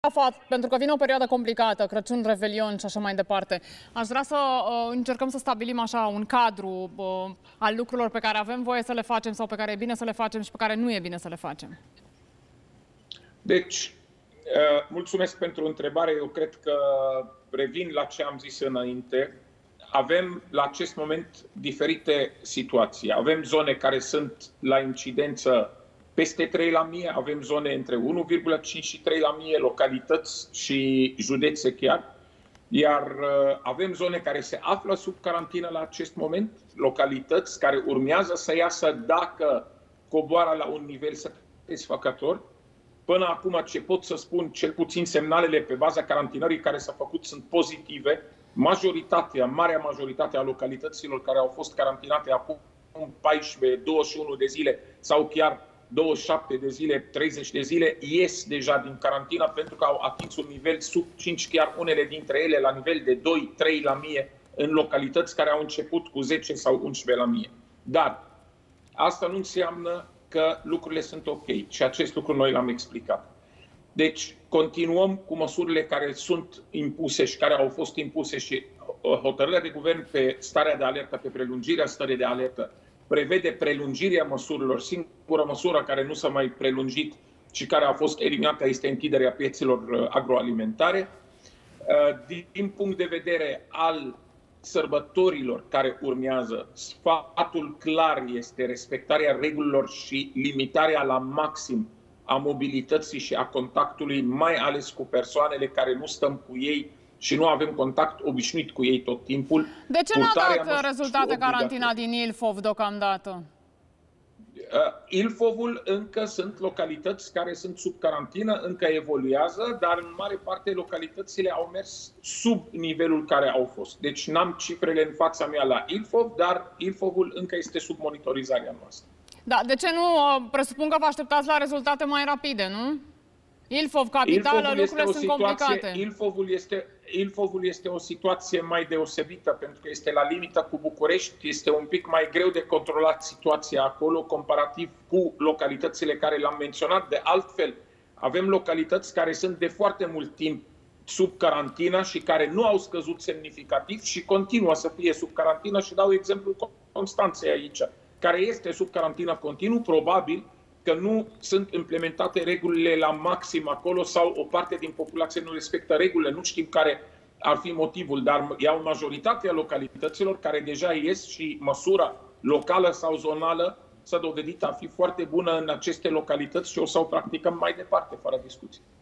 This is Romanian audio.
Pentru că vine o perioadă complicată, Crăciun, Revelion și așa mai departe. Aș vrea să încercăm să stabilim așa un cadru al lucrurilor pe care avem voie să le facem sau pe care e bine să le facem și pe care nu e bine să le facem. Deci, mulțumesc pentru întrebare. Eu cred că revin la ce am zis înainte. Avem la acest moment diferite situații. Avem zone care sunt la incidență peste 3 la mie, avem zone între 1,5 și 3 la mie, localități și județe chiar, iar avem zone care se află sub carantină la acest moment, localități care urmează să iasă dacă coboară la un nivel satisfăcător. Până acum, ce pot să spun, cel puțin semnalele pe baza carantinării care s-au făcut sunt pozitive. Marea majoritate a localităților care au fost carantinate acum 14, 21 de zile sau chiar 27 de zile, 30 de zile, ies deja din carantină pentru că au atins un nivel sub 5, chiar unele dintre ele la nivel de 2-3 la mie în localități care au început cu 10 sau 11 la mie. Dar asta nu înseamnă că lucrurile sunt ok și acest lucru noi l-am explicat. Deci continuăm cu măsurile care sunt impuse și care au fost impuse și hotărârea de guvern pe starea de alertă, pe prelungirea stării de alertă, prevede prelungirea măsurilor. Singura măsură care nu s-a mai prelungit și care a fost eliminată este închiderea piețelor agroalimentare. Din punct de vedere al sărbătorilor care urmează, sfatul clar este respectarea regulilor și limitarea la maxim a mobilității și a contactului, mai ales cu persoanele care nu stăm cu ei și nu avem contact obișnuit cu ei tot timpul. De ce n-a dat rezultate carantina din Ilfov deocamdată? Ilfovul încă sunt localități care sunt sub carantină, încă evoluează, dar în mare parte localitățile au mers sub nivelul care au fost. Deci n-am cifrele în fața mea la Ilfov, dar Ilfovul încă este sub monitorizarea noastră. Da, de ce nu? Presupun că vă așteptați la rezultate mai rapide, nu? Ilfov, capitală, lucrurile sunt complicate. Ilfovul este o situație mai deosebită pentru că este la limită cu București, este un pic mai greu de controlat situația acolo comparativ cu localitățile care le-am menționat. De altfel, avem localități care sunt de foarte mult timp sub carantină și care nu au scăzut semnificativ și continuă să fie sub carantină și dau exemplul Constanței aici, care este sub carantină continuu, probabil că nu sunt implementate regulile la maxim acolo sau o parte din populație nu respectă regulile. Nu știm care ar fi motivul, dar e o majoritate a localităților care deja ies și măsura locală sau zonală s-a dovedit a fi foarte bună în aceste localități și o să o practicăm mai departe, fără discuție.